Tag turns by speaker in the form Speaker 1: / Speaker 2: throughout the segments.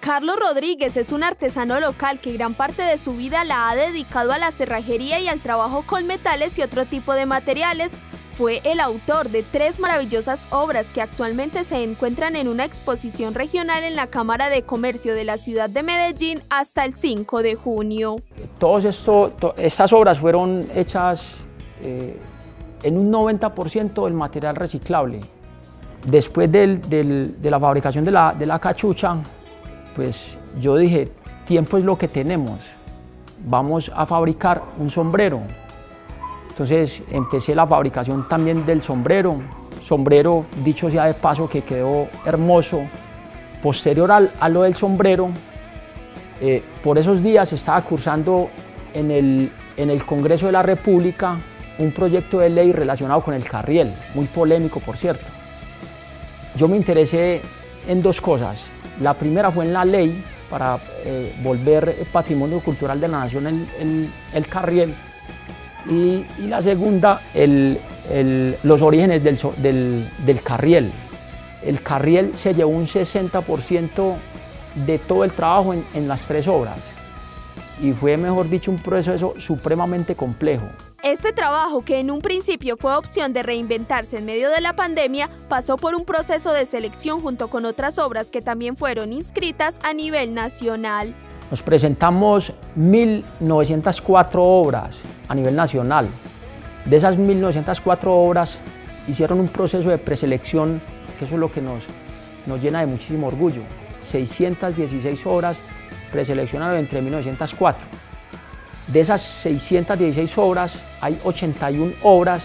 Speaker 1: Carlos Rodríguez es un artesano local que gran parte de su vida la ha dedicado a la cerrajería y al trabajo con metales y otro tipo de materiales. Fue el autor de 3 maravillosas obras que actualmente se encuentran en una exposición regional en la Cámara de Comercio de la ciudad de Medellín hasta el 5 de junio.
Speaker 2: Estas obras fueron hechas en un 90% del material reciclable. Después de la fabricación de la cachucha, pues yo dije, tiempo es lo que tenemos, vamos a fabricar un sombrero. Entonces empecé la fabricación también del sombrero, dicho sea de paso que quedó hermoso. Posterior a lo del sombrero, por esos días estaba cursando en el Congreso de la República un proyecto de ley relacionado con el carriel, muy polémico por cierto. Yo me interesé en 2 cosas. La primera fue en la ley para volver patrimonio cultural de la nación el carriel, y la segunda, los orígenes del carriel. El carriel se llevó un 60% de todo el trabajo en las 3 obras y fue, mejor dicho, un proceso supremamente complejo.
Speaker 1: Este trabajo, que en un principio fue opción de reinventarse en medio de la pandemia, pasó por un proceso de selección junto con otras obras que también fueron inscritas a nivel nacional.
Speaker 2: Nos presentamos 1.904 obras a nivel nacional. De esas 1.904 obras hicieron un proceso de preselección, que eso es lo que nos llena de muchísimo orgullo. 616 obras preseleccionaron entre 1.904. De esas 616 obras, hay 81 obras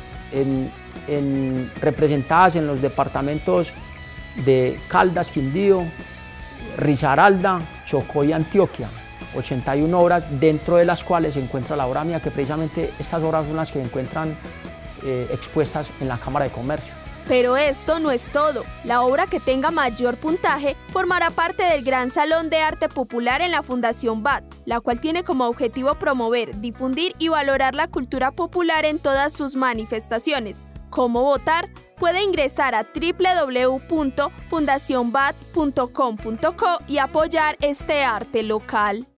Speaker 2: representadas en los departamentos de Caldas, Quindío, Risaralda, Chocó y Antioquia. 81 obras, dentro de las cuales se encuentra la obra mía, que precisamente estas obras son las que se encuentran expuestas en la Cámara de Comercio.
Speaker 1: Pero esto no es todo. La obra que tenga mayor puntaje formará parte del Gran Salón de Arte Popular en la Fundación BAT, la cual tiene como objetivo promover, difundir y valorar la cultura popular en todas sus manifestaciones. ¿Cómo votar? Puede ingresar a www.fundacionbat.com.co y apoyar este arte local.